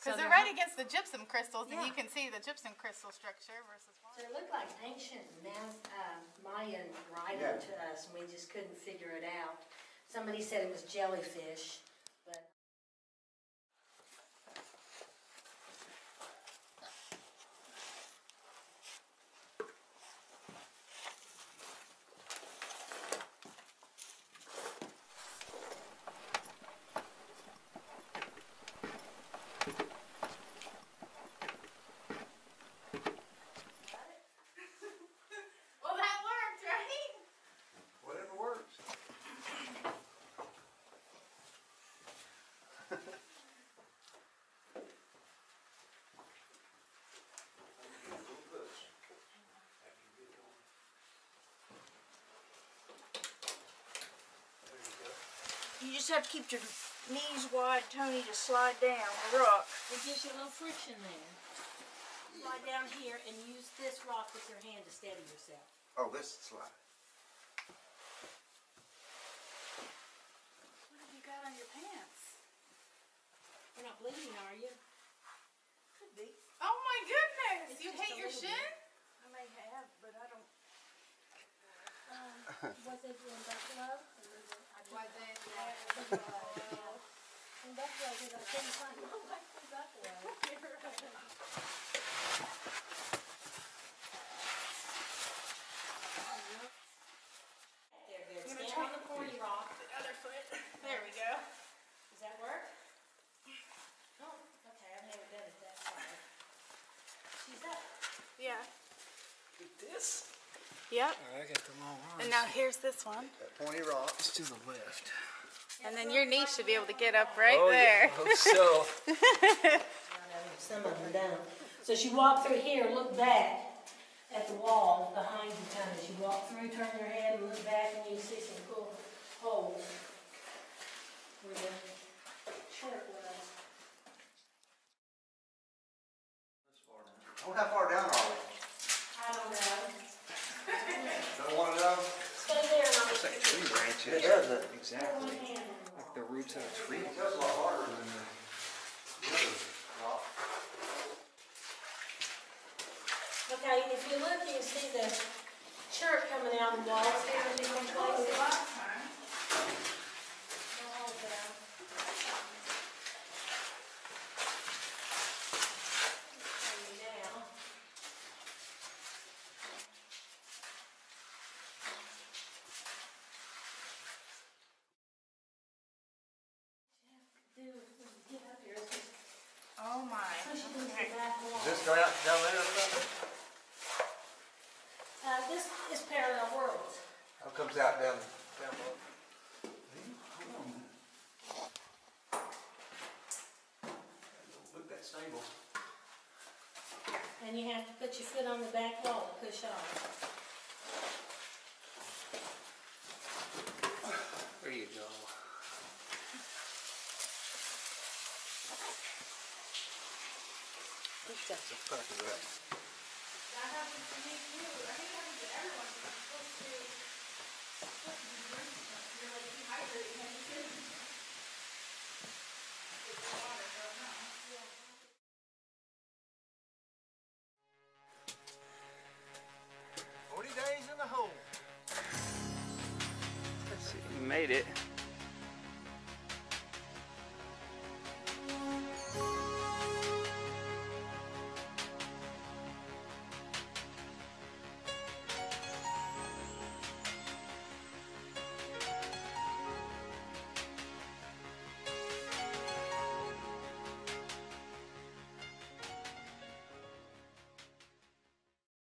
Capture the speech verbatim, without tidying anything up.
Because they're right against the gypsum crystals, and Yeah. you can see the gypsum crystal structure versus water. So it looked like ancient Maz, uh, Mayan writing Yeah. to us, and we just couldn't figure it out. Somebody said it was jellyfish, but. Well, that worked, right? Whatever works. You just have to keep your knees wide, Tony, to slide down the rock. It gives you a little friction there. Slide down here and use this rock with your hand to steady yourself. Oh, this slide. What have you got on your pants? You're not bleeding, are you? Could be. Oh my goodness! It's You just hate a your little shin? I may have, but I don't. Um, was it in Buffalo? Was it? In Buffalo, because I couldn't find no back in Buffalo. There, good. Stand on the pointy rock. The other foot. There we go. Does that work? Oh, okay, I've never done it that side. She's up. Yeah. Like this? Yep. All right, I got the long arms. And now here's this one. That pointy rock. It's to the left. And then your knee should be able to get up right oh, there. Yeah, I hope so. Some of them don't. So she walked through here, look back at the wall behind you kind of. She walked through, turn your head and look back and you see some cool holes where the chart was. Oh, how far down are we? I don't know. Don't want to know? Stay there and It's like tree branches. It does it. Exactly. One hand. Like the roots of a tree. It goes a lot harder than the the other rock. Okay, if you look, you can see the chart coming out of the walls here in different places. Oh, okay. Show you now. Do when you get up here is just Oh my. push it into the back wall. Does this go out down there or something? Uh, this is parallel worlds. How comes out down down below? Look that stable. And you have to put your foot on the back wall to push off. There you go. That's a fucking right. That happens to me too. I think it happens to everyone. You're supposed to, supposed to be drinking something. You're like dehydrated and you shouldn't. It's water, so no. Forty days in the hole. Let's see, you made it.